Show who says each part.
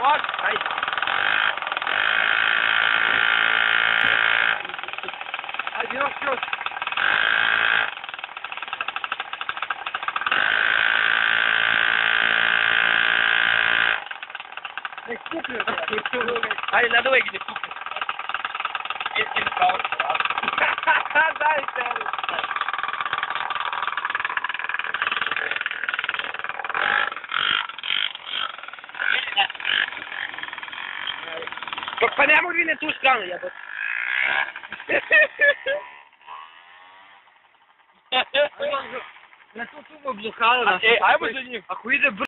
Speaker 1: Još, ajde. Ajde, još. Nek skupio se. Ajde, na dole gdje skupio. Jesi mi pravo. Daj se. Pa ne mogu na tu stranu, jebote. Na tu blokada. Ajmo za njim. Ako ide